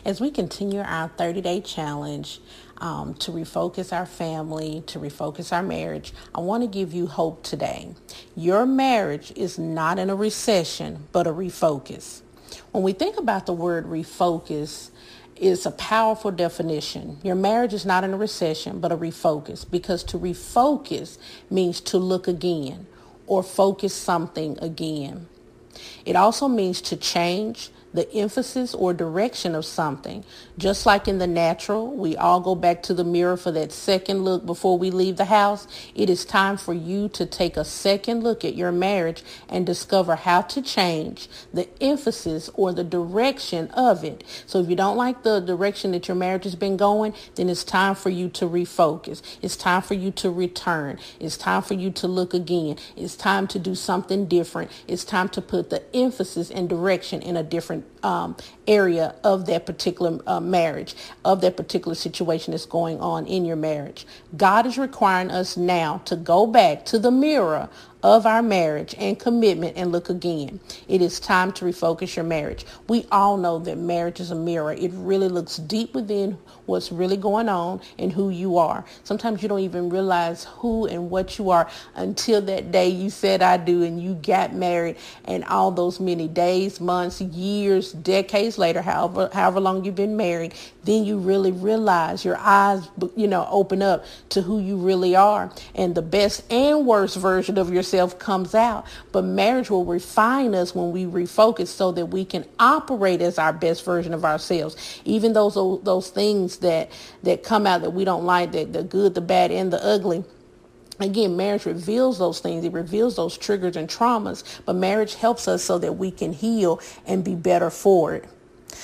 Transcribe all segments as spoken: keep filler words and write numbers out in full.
As we continue our thirty-day challenge um, to refocus our family, to refocus our marriage, I want to give you hope today. Your marriage is not in a recession, but a refocus. When we think about the word refocus, it's a powerful definition. Your marriage is not in a recession, but a refocus, because to refocus means to look again or focus something again. It also means to change the emphasis or direction of something. Just like in the natural, we all go back to the mirror for that second look before we leave the house. It is time for you to take a second look at your marriage and discover how to change the emphasis or the direction of it. So if you don't like the direction that your marriage has been going, then it's time for you to refocus. It's time for you to return. It's time for you to look again. It's time to do something different. It's time to put the emphasis and direction in a different Um, area of that particular uh, marriage, of that particular situation that's going on in your marriage. God is requiring us now to go back to the mirror of our marriage and commitment and look again. It is time to refocus your marriage. We all know that marriage is a mirror. It really looks deep within what's really going on and who you are. Sometimes you don't even realize who and what you are until that day you said I do and you got married, and all those many days, months, years, decades later, however however long you've been married, then you really realize, your eyes, you know, open up to who you really are, and the best and worst version of yourself comes out. But marriage will refine us when we refocus so that we can operate as our best version of ourselves. Even those those things that that come out that we don't like, that the good, the bad, and the ugly. Again, marriage reveals those things. It reveals those triggers and traumas. But marriage helps us so that we can heal and be better for it.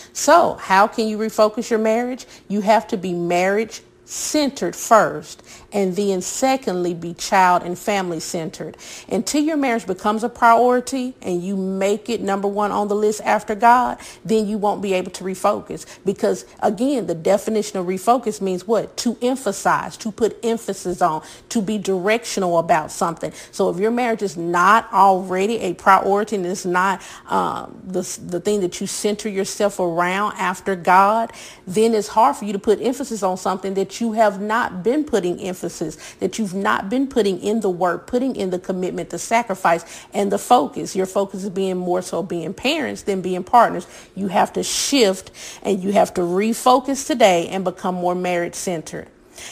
So how can you refocus your marriage? You have to be marriage centered first, and then secondly, be child and family centered. Until your marriage becomes a priority and you make it number one on the list after God, then you won't be able to refocus. Because again, the definition of refocus means what? To emphasize, to put emphasis on, to be directional about something. So if your marriage is not already a priority and it's not um, the, the thing that you center yourself around after God, then it's hard for you to put emphasis on something that you have not been putting emphasis, that you've not been putting in the work, putting in the commitment, the sacrifice, and the focus. Your focus is being more so being parents than being partners. You have to shift and you have to refocus today and become more marriage centered.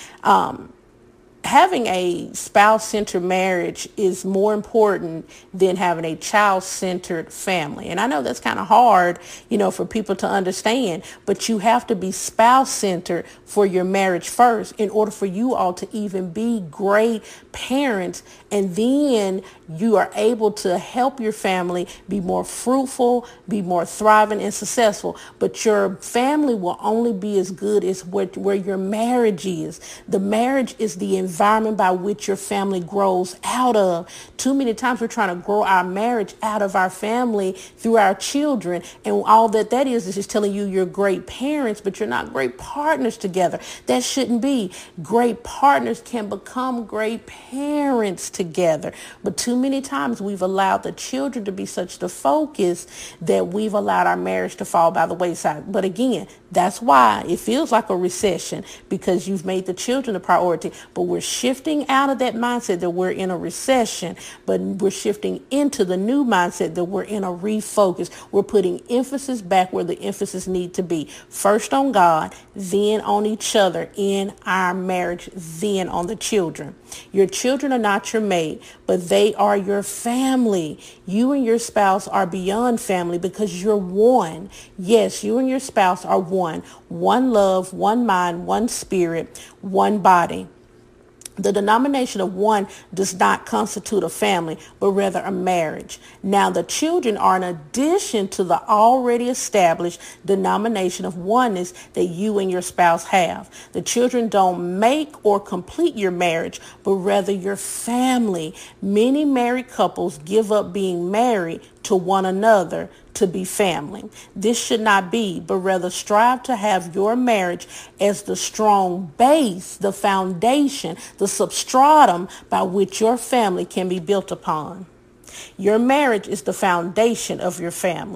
Um, Having a spouse-centered marriage is more important than having a child-centered family. And I know that's kind of hard, you know, for people to understand, but you have to be spouse-centered for your marriage first in order for you all to even be great parents. And then you are able to help your family be more fruitful, be more thriving and successful. But your family will only be as good as where, where your marriage is. The marriage is the environment environment by which your family grows out of. Too many times we're trying to grow our marriage out of our family through our children, and all that that is is just telling you you're great parents, but you're not great partners together. That shouldn't be. Great partners can become great parents together, but too many times we've allowed the children to be such the focus that we've allowed our marriage to fall by the wayside. But again, that's why it feels like a recession, because you've made the children a priority. But we're shifting out of that mindset that we're in a recession, but we're shifting into the new mindset that we're in a refocus. We're putting emphasis back where the emphasis need to be. First on God, then on each other in our marriage, then on the children. Your children are not your mate, but they are your family. You and your spouse are beyond family because you're one. Yes, you and your spouse are one. One love, one mind, one spirit, one body. The denomination of one does not constitute a family, but rather a marriage. Now, the children are an addition to the already established denomination of oneness that you and your spouse have. The children don't make or complete your marriage, but rather your family. Many married couples give up being married to one another to be family. This should not be, but rather strive to have your marriage as the strong base, the foundation, the substratum by which your family can be built upon. Your marriage is the foundation of your family.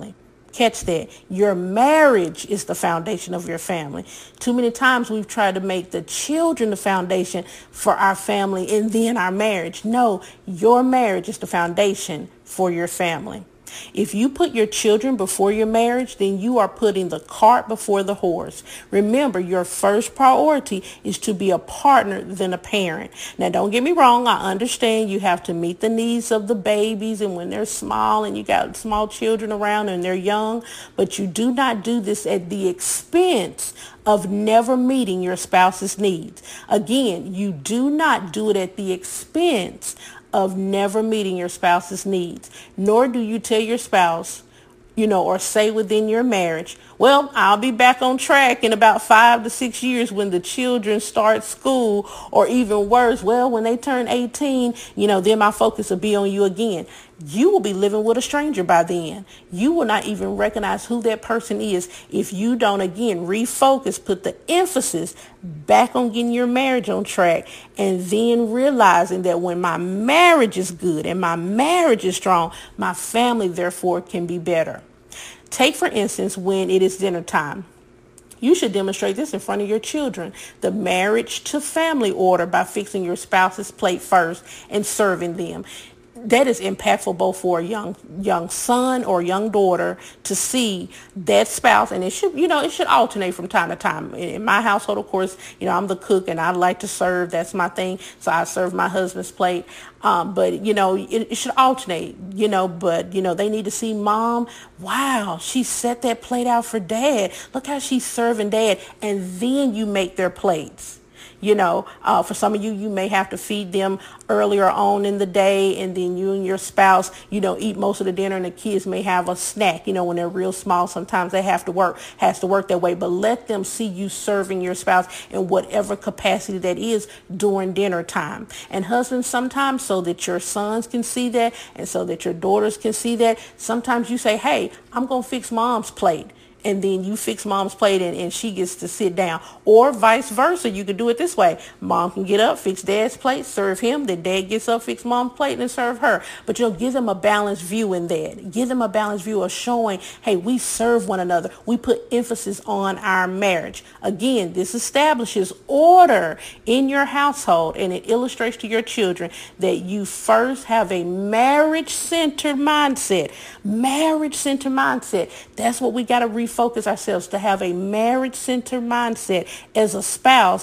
Catch that. Your marriage is the foundation of your family. Too many times we've tried to make the children the foundation for our family and then our marriage. No, your marriage is the foundation for your family. If you put your children before your marriage, then you are putting the cart before the horse. Remember, your first priority is to be a partner than a parent. Now, don't get me wrong. I understand you have to meet the needs of the babies and when they're small and you got small children around and they're young, but you do not do this at the expense of never meeting your spouse's needs. Again, you do not do it at the expense of never meeting your spouse's needs, nor do you tell your spouse, you know, or say within your marriage, well, I'll be back on track in about five to six years when the children start school, or even worse, well, when they turn eighteen, you know, then my focus will be on you again. You will be living with a stranger by then. You will not even recognize who that person is if you don't, again, refocus, put the emphasis back on getting your marriage on track, and then realizing that when my marriage is good and my marriage is strong, my family, therefore, can be better. Take, for instance, when it is dinner time. You should demonstrate this in front of your children. The marriage to family order by fixing your spouse's plate first and serving them. That is impactful both for a young young son or young daughter to see that spouse, and it should, you know, it should alternate from time to time. In my household, of course, you know, I'm the cook and I like to serve. That's my thing. So I serve my husband's plate. Um, but, you know, it, it should alternate, you know, but, you know, they need to see mom. Wow, she set that plate out for dad. Look how she's serving dad. And then you make their plates. You know, uh, for some of you, you may have to feed them earlier on in the day, and then you and your spouse, you know, eat most of the dinner, and the kids may have a snack. You know, when they're real small, sometimes they have to work, has to work that way. But let them see you serving your spouse in whatever capacity that is during dinner time. And husbands, sometimes so that your sons can see that and so that your daughters can see that, sometimes you say, hey, I'm going to fix mom's plate. And then you fix mom's plate and, and she gets to sit down. Or vice versa. You could do it this way. Mom can get up, fix dad's plate, serve him. Then dad gets up, fix mom's plate, and serve her. But you'll give them a balanced view in that. Give them a balanced view of showing, hey, we serve one another. We put emphasis on our marriage. Again, this establishes order in your household, and it illustrates to your children that you first have a marriage-centered mindset. Marriage-centered mindset. That's what we got to refocus ourselves, to have a marriage-centered mindset as a spouse,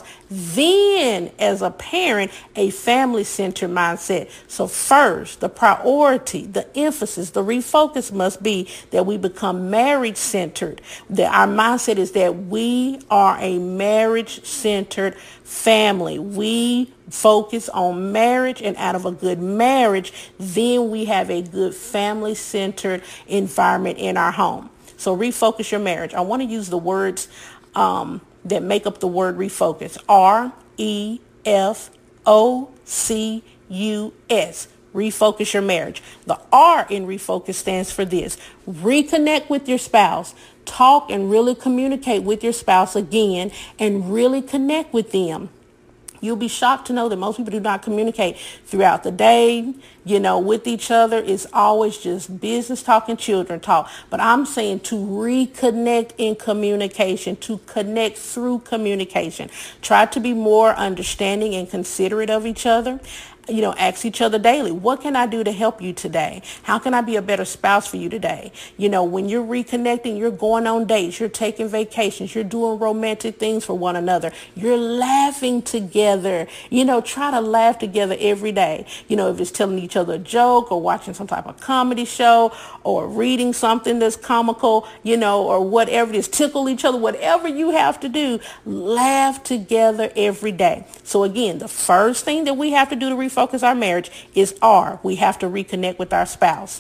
then as a parent, a family-centered mindset. So first, the priority, the emphasis, the refocus must be that we become marriage-centered. That our mindset is that we are a marriage-centered family. We focus on marriage, and out of a good marriage, then we have a good family-centered environment in our home. So refocus your marriage. I want to use the words um, that make up the word refocus. R E F O C U S. Refocus your marriage. The R in refocus stands for this. Reconnect with your spouse. Talk and really communicate with your spouse again, and really connect with them. You'll be shocked to know that most people do not communicate throughout the day, you know, with each other. It's always just business talk and children talk. But I'm saying to reconnect in communication, to connect through communication. Try to be more understanding and considerate of each other. You know, ask each other daily, what can I do to help you today? How can I be a better spouse for you today? You know, when you're reconnecting, you're going on dates, you're taking vacations, you're doing romantic things for one another. You're laughing together. You know, try to laugh together every day. You know, if it's telling each other a joke or watching some type of comedy show or reading something that's comical, you know, or whatever it is, tickle each other, whatever you have to do, laugh together every day. So again, the first thing that we have to do to refocus Focus our marriage is R. We have to reconnect with our spouse.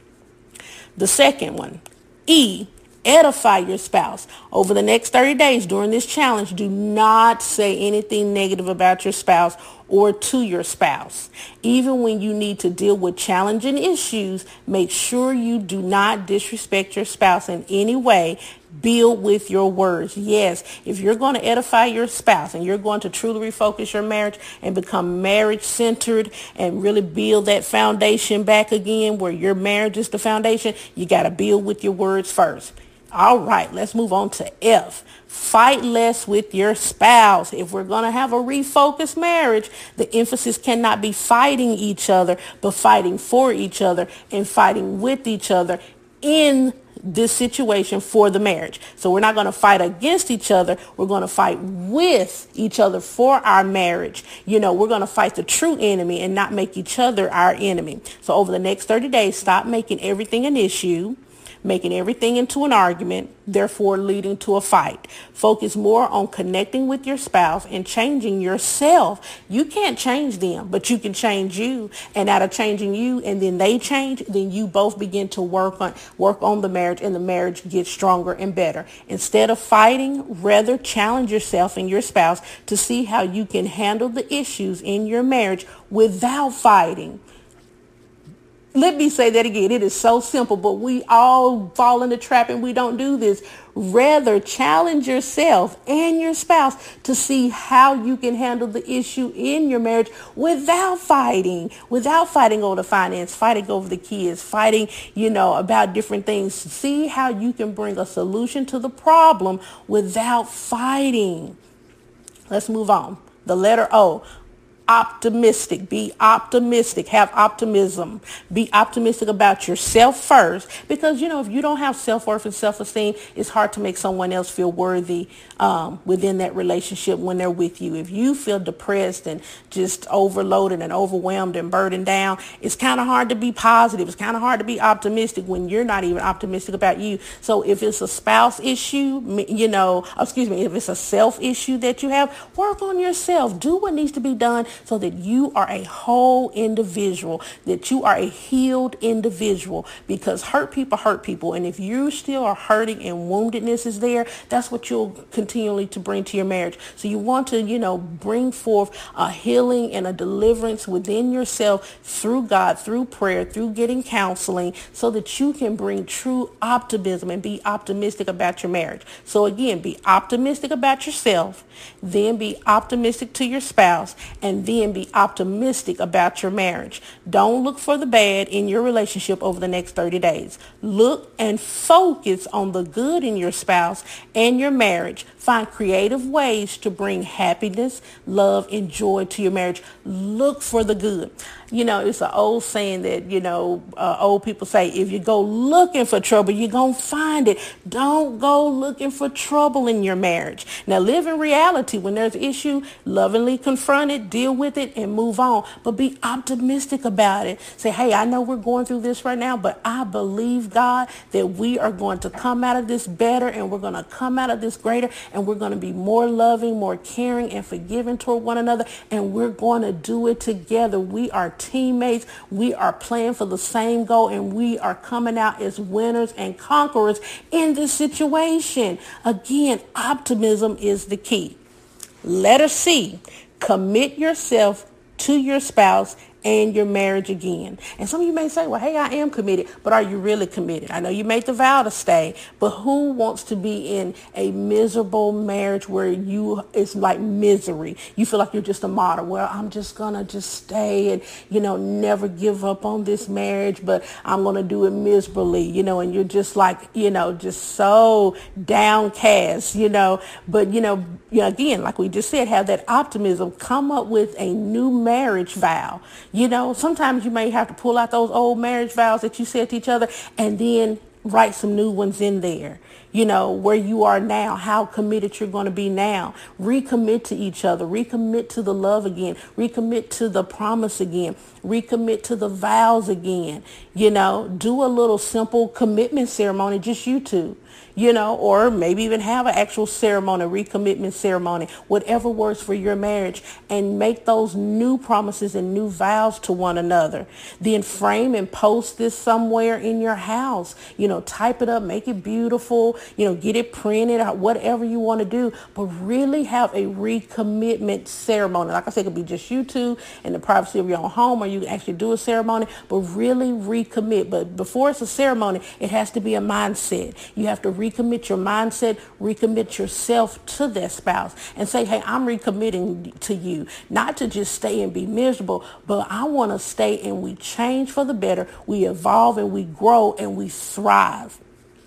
The second one, E, edify your spouse. Over the next thirty days during this challenge, do not say anything negative about your spouse or to your spouse. Even when you need to deal with challenging issues, make sure you do not disrespect your spouse in any way. Build with your words. Yes, if you're going to edify your spouse and you're going to truly refocus your marriage and become marriage centered and really build that foundation back again where your marriage is the foundation, you got to build with your words first. All right, let's move on to F. Fight less with your spouse. If we're going to have a refocused marriage, the emphasis cannot be fighting each other, but fighting for each other and fighting with each other in this situation for the marriage. So we're not going to fight against each other. We're going to fight with each other for our marriage. You know, we're going to fight the true enemy and not make each other our enemy. So over the next thirty days, stop making everything an issue, making everything into an argument, therefore leading to a fight. Focus more on connecting with your spouse and changing yourself. You can't change them, but you can change you. And out of changing you and then they change, then you both begin to work on work on the marriage and the marriage gets stronger and better. Instead of fighting, rather challenge yourself and your spouse to see how you can handle the issues in your marriage without fighting. Let me say that again. It is so simple, but we all fall in the trap and we don't do this. Rather, challenge yourself and your spouse to see how you can handle the issue in your marriage without fighting, without fighting over the finance, fighting over the kids, fighting, you know, about different things. See how you can bring a solution to the problem without fighting. Let's move on. The letter O. Optimistic. Be optimistic. Have optimism. Be optimistic about yourself first, because you know if you don't have self-worth and self-esteem, it's hard to make someone else feel worthy um, within that relationship when they're with you. If you feel depressed and just overloaded and overwhelmed and burdened down, it's kind of hard to be positive. It's kind of hard to be optimistic when you're not even optimistic about you. So if it's a spouse issue, you know, excuse me, if it's a self issue that you have, work on yourself. Do what needs to be done so that you are a whole individual, that you are a healed individual, because hurt people hurt people. And if you still are hurting and woundedness is there, that's what you'll continually to bring to your marriage. So you want to, you know, bring forth a healing and a deliverance within yourself through God, through prayer, through getting counseling, so that you can bring true optimism and be optimistic about your marriage. So again, be optimistic about yourself, then be optimistic to your spouse, and then be optimistic about your marriage. Don't look for the bad in your relationship over the next thirty days. Look and focus on the good in your spouse and your marriage. Find creative ways to bring happiness, love, and joy to your marriage. Look for the good. You know, it's an old saying that, you know, uh, old people say, if you go looking for trouble, you're going to find it. Don't go looking for trouble in your marriage. Now, live in reality. When there's an issue, lovingly confront it, deal with it, and move on. But be optimistic about it. Say, hey, I know we're going through this right now, but I believe, God, that we are going to come out of this better, and we're going to come out of this greater, and we're going to be more loving, more caring, and forgiving toward one another, and we're going to do it together. We are teammates. We are playing for the same goal, and we are coming out as winners and conquerors in this situation. Again, optimism is the key. Letter C, commit yourself to your spouse and your marriage again. And some of you may say, well, hey, I am committed, but are you really committed? I know you made the vow to stay, but who wants to be in a miserable marriage where you, it's like misery? You feel like you're just a martyr. Well, I'm just gonna just stay and, you know, never give up on this marriage, but I'm gonna do it miserably, you know, and you're just like, you know, just so downcast, you know, but, you know, you know, again, like we just said, have that optimism. Come up with a new marriage vow. You know, sometimes you may have to pull out those old marriage vows that you said to each other and then write some new ones in there. You know, where you are now, how committed you're going to be now. Recommit to each other. Recommit to the love again. Recommit to the promise again. Recommit to the vows again. You know, do a little simple commitment ceremony, just you two. you know, or maybe even have an actual ceremony, recommitment ceremony, whatever works for your marriage, and make those new promises and new vows to one another. Then frame and post this somewhere in your house, you know, type it up, make it beautiful, you know, get it printed, whatever you want to do, but really have a recommitment ceremony. Like I said, it could be just you two in the privacy of your own home, or you can actually do a ceremony, but really recommit. But before it's a ceremony, it has to be a mindset. You have to recommit your mindset, recommit yourself to that spouse, and say, hey, I'm recommitting to you, not to just stay and be miserable, but I want to stay and we change for the better, we evolve and we grow and we thrive.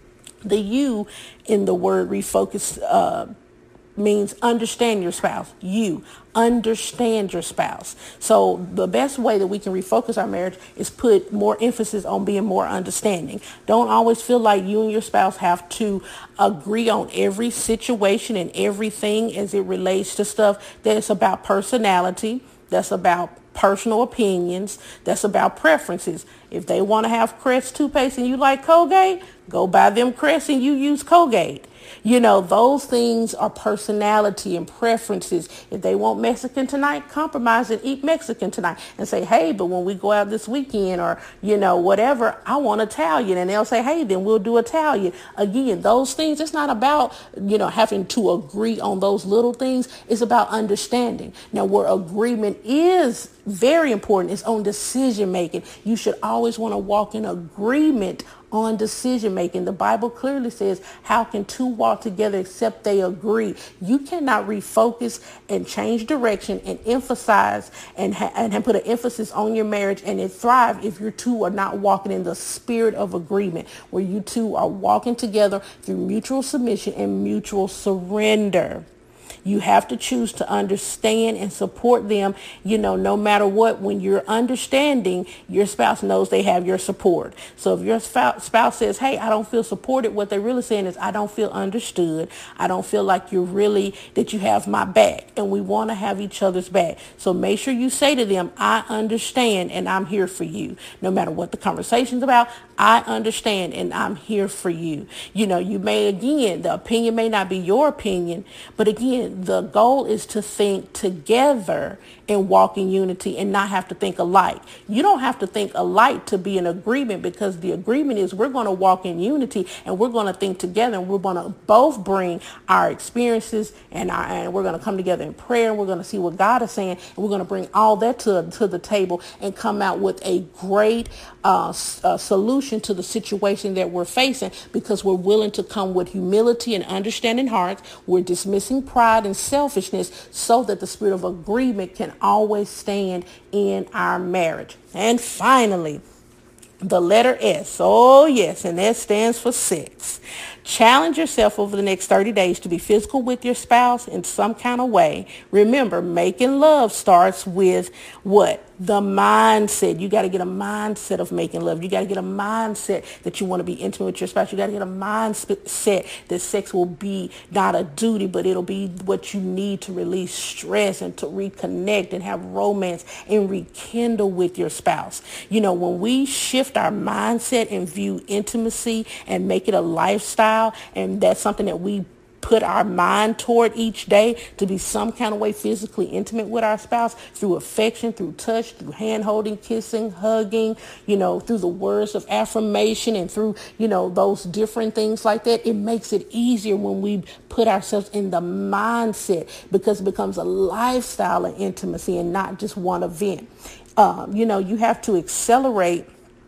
The you in the word refocus uh, means understand your spouse. You understand your spouse. So the best way that we can refocus our marriage is put more emphasis on being more understanding. Don't always feel like you and your spouse have to agree on every situation and everything as it relates to stuff that's about personality, that's about personal opinions, that's about preferences. If they want to have Crest toothpaste and you like Colgate, go buy them Crest and you use Colgate. You know, those things are personality and preferences. If they want Mexican tonight, compromise and eat Mexican tonight and say, hey, but when we go out this weekend or, you know, whatever, I want Italian. And they'll say, hey, then we'll do Italian. Again, those things, it's not about, you know, having to agree on those little things. It's about understanding. Now, where agreement is very important is on decision making. You should always want to walk in agreement on decision making. The Bible clearly says, how can two walk together except they agree? You cannot refocus and change direction and emphasize and, ha- and put an emphasis on your marriage and it thrive if you two are not walking in the spirit of agreement, where you two are walking together through mutual submission and mutual surrender. You have to choose to understand and support them, you know, no matter what. When you're understanding, your spouse knows they have your support. So if your spouse says, hey, I don't feel supported, what they're really saying is, I don't feel understood. I don't feel like you're really, that you have my back. And we want to have each other's back. So make sure you say to them, I understand and I'm here for you. No matter what the conversation's about, I understand and I'm here for you. You know, you may, again, the opinion may not be your opinion, but again, the goal is to think together and walk in unity and not have to think alike. You don't have to think alike to be in agreement, because the agreement is we're going to walk in unity and we're going to think together and we're going to both bring our experiences and, our, and we're going to come together in prayer and we're going to see what God is saying and we're going to bring all that to, to the table and come out with a great uh, uh, solution to the situation that we're facing, because we're willing to come with humility and understanding hearts. We're dismissing pride and selfishness so that the spirit of agreement can always stand in our marriage. And finally, the letter S. Oh, yes, and S stands for sex. Challenge yourself over the next thirty days to be physical with your spouse in some kind of way. Remember, making love starts with what? The mindset. You got to get a mindset of making love. You got to get a mindset that you want to be intimate with your spouse. You got to get a mindset that sex will be not a duty, but it'll be what you need to release stress and to reconnect and have romance and rekindle with your spouse. You know, when we shift our mindset and view intimacy and make it a lifestyle, and that's something that we put our mind toward each day, to be some kind of way physically intimate with our spouse through affection, through touch, through hand holding, kissing, hugging, you know, through the words of affirmation and through, you know, those different things like that. It makes it easier when we put ourselves in the mindset, because it becomes a lifestyle of intimacy and not just one event. Um, you know, you have to accelerate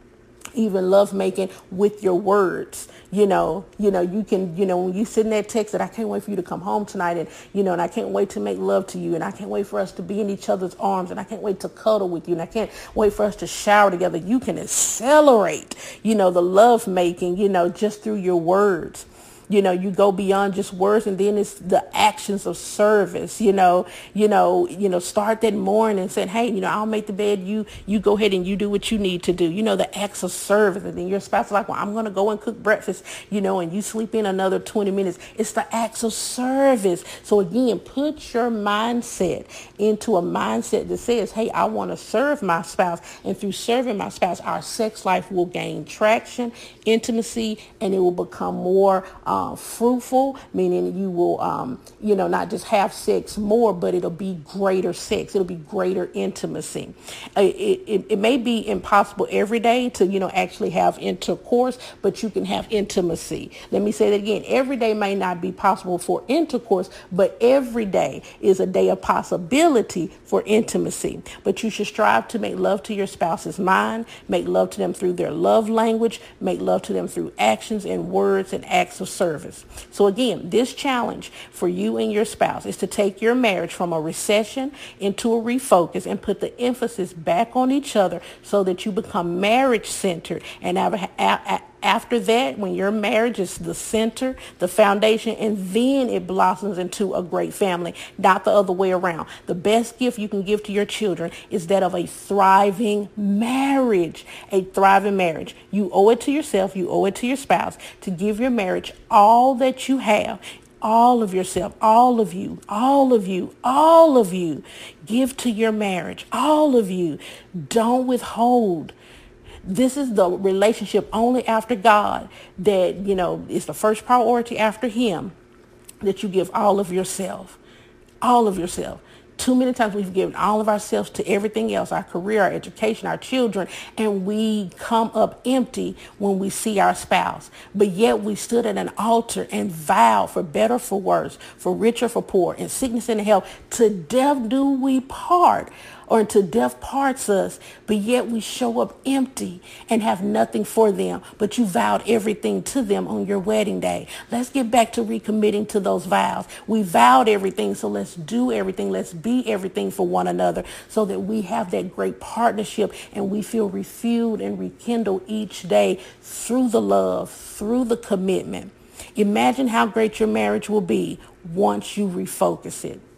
even love making with your words. You know, you know, you can, you know, when you send that text that I can't wait for you to come home tonight, and, you know, and I can't wait to make love to you, and I can't wait for us to be in each other's arms, and I can't wait to cuddle with you, and I can't wait for us to shower together. You can accelerate, you know, the love making, you know, just through your words. You know, you go beyond just words, and then it's the actions of service. You know, you know, you know, start that morning saying, hey, you know, I'll make the bed. You, you go ahead and you do what you need to do. You know, the acts of service. And then your spouse is like, well, I'm going to go and cook breakfast, you know, and you sleep in another twenty minutes. It's the acts of service. So again, put your mindset into a mindset that says, hey, I want to serve my spouse. And through serving my spouse, our sex life will gain traction, intimacy, and it will become more uh, fruitful, meaning you will, um, you know, not just have sex more, but it'll be greater sex. It'll be greater intimacy. Uh, it, it, it may be impossible every day to, you know, actually have intercourse, but you can have intimacy. Let me say that again. Every day may not be possible for intercourse, but every day is a day of possibility for intimacy. But you should strive to make love to your spouse's mind, make love to them through their love language, make love to them through actions and words and acts of service. So again, this challenge for you and your spouse is to take your marriage from a recession into a refocus and put the emphasis back on each other so that you become marriage centered. And after that, when your marriage is the center, the foundation, and then it blossoms into a great family, not the other way around. The best gift you can give to your children is that of a thriving marriage, a thriving marriage. You owe it to yourself, you owe it to your spouse to give your marriage all that you have. All of yourself, all of you, all of you, all of you. Give to your marriage, all of you. Don't withhold. This is the relationship only after God that, you know, is the first priority after him, that you give all of yourself, all of yourself. Too many times we've given all of ourselves to everything else, our career, our education, our children, and we come up empty when we see our spouse. But yet we stood at an altar and vowed, for better, for worse, for richer, for poor, in sickness and in health, to death do we part, or until death parts us. But yet we show up empty and have nothing for them. But you vowed everything to them on your wedding day. Let's get back to recommitting to those vows. We vowed everything, so let's do everything. Let's be everything for one another so that we have that great partnership and we feel refueled and rekindled each day through the love, through the commitment. Imagine how great your marriage will be once you refocus it.